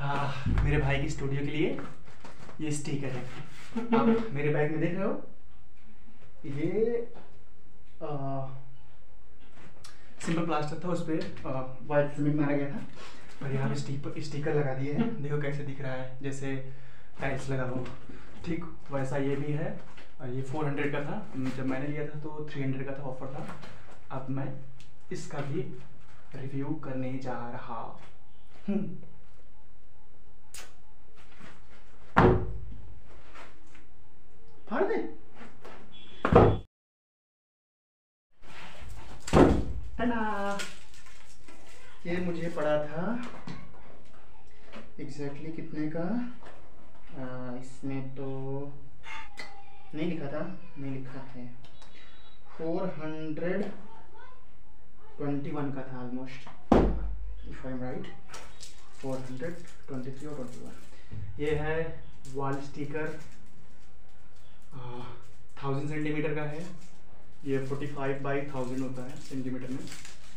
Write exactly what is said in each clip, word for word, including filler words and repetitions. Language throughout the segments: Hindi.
हाँ, मेरे भाई की स्टूडियो के लिए ये स्टिकर है। आप मेरे बैग में देख रहे हो, ये सिंपल प्लास्टर था, उस पर वाइट सीमेंट मारा गया था और यहाँ पे स्टिकर स्टिकर लगा दिए हैं। देखो कैसे दिख रहा है, जैसे टाइल्स लगा हो। ठीक वैसा ये भी है। और ये फोर हंड्रेड का था, जब मैंने लिया था तो थ्री हंड्रेड का था, ऑफर था। अब मैं इसका भी रिव्यू करने जा रहा हूँ। फाड़ दे। टा ये मुझे पड़ा था एग्जैक्टली कितने का, आ, इसमें तो नहीं लिखा था, नहीं लिखा है। फोर हंड्रेड ट्वेंटी वन का था almost, if I am right. Four hundred twenty three और ट्वेंटी वन। ये है वॉल स्टिकर, थाउजेंड सेंटीमीटर का है। ये फोर्टी फाइव बाई थाउजेंड होता है सेंटीमीटर में।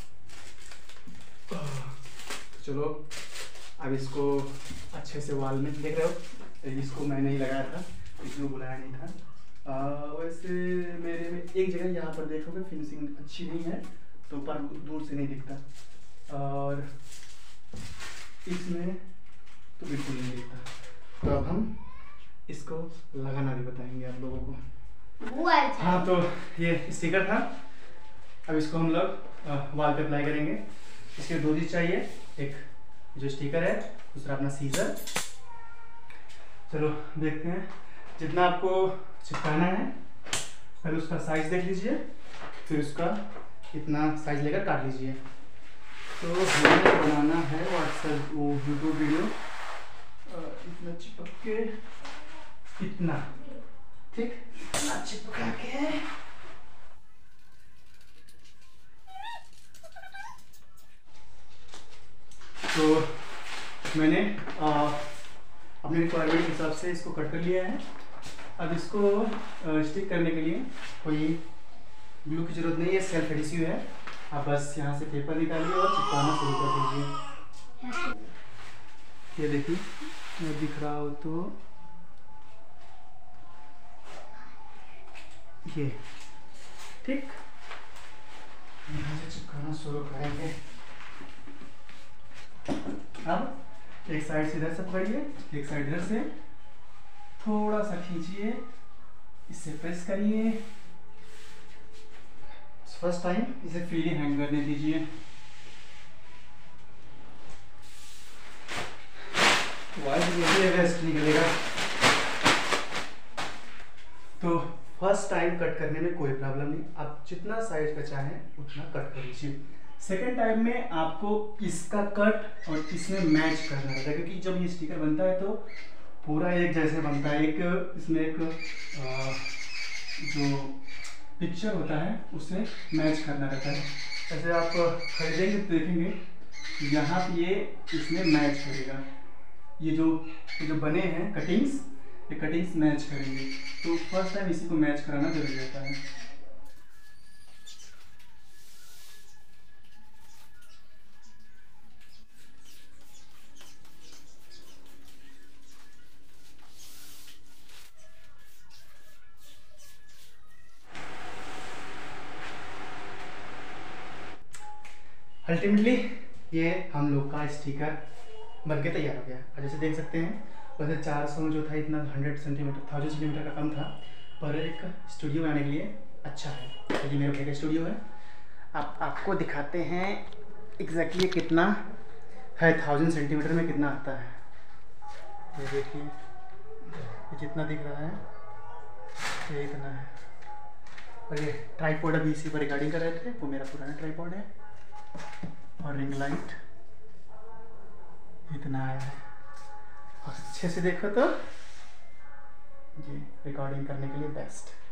तो चलो अब इसको अच्छे से वॉल में देख रहे हो, इसको मैंने ही लगाया था, इसको बुलाया नहीं था। आ, वैसे मेरे में एक जगह यहाँ पर देखोगे फिनिशिंग अच्छी नहीं है, तो पर दूर से नहीं दिखता, और इसमें तो बिल्कुल नहीं दिखता। तो अब हम इसको लगाना भी बताएंगे आप लोगों को। हाँ, तो ये स्टिकर था, अब इसको हम लोग वॉल पे अप्लाई करेंगे। इसके दो चीज चाहिए, एक जो स्टिकर है, दूसरा अपना सीजर। चलो देखते हैं, जितना आपको चिपकाना है पहले उसका साइज देख लीजिए, फिर उसका इतना साइज लेकर काट लीजिए। तो हमें बनाना है व्हाट्सएप वो यूट्यूब वीडियो, इतना चिपक के इतना, ठीक, इतना चिपका के तो मैंने आ, अपने रिक्वायरमेंट के हिसाब से इसको कट कर लिया है। अब इसको स्टिक करने के लिए कोई ग्लू की जरूरत नहीं है, सेल्फ एडिसिव है। आप बस यहाँ से पेपर निकालिए और चिपकाना शुरू कर दीजिए। ये देखिए, मैं दिख रहा हो तो ये ठीक, यहाँ से चिपकाना शुरू करेंगे। अब एक साइड से इधर से पकड़िए, एक साइड इधर से थोड़ा सा खींचिए, इससे प्रेस करिए। फर्स्ट टाइम इसे फ्रीली हैंग करने दीजिए। वाइट वेस्ट निकलेगा। तो फर्स्ट टाइम कट करने में कोई प्रॉब्लम नहीं, आप जितना साइज का चाहें उतना कट कर लीजिए। सेकेंड टाइम में आपको इसका कट और इसमें मैच करना रहता है, क्योंकि जब ये स्टिकर बनता है तो पूरा एक जैसे बनता है। एक इसमें एक आ, जो पिक्चर होता है उससे मैच करना रहता है। जैसे आप खरीदेंगे तो देखेंगे यहाँ पे ये इसमें मैच करेगा। ये जो ये जो बने हैं कटिंग्स, ये कटिंग्स मैच करेंगे। तो फर्स्ट टाइम इसी को मैच कराना जरूरी होता है। अल्टीमेटली ये हम लोग का स्टिकर बनके तैयार हो गया। और जैसे देख सकते हैं, वैसे चार सौ में जो था इतना हंड्रेड सेंटीमीटर थाउजेंड सेंटीमीटर का कम था, पर एक स्टूडियो में आने के लिए अच्छा है। तो ये मेरे भाई का स्टूडियो है, आप आपको दिखाते हैं एग्जैक्टली कितना है, थाउजेंड सेंटीमीटर में कितना आता है। ये देखिए, ये जितना दिख रहा है ये इतना है। और ये ट्राइपॉड अभी इसी पर रिकॉर्डिंग कर रहे थे, वो मेरा पुराना ट्राइपॉड है। और रिंग लाइट इतना आया है। और अच्छे से देखो तो ये रिकॉर्डिंग करने के लिए बेस्ट।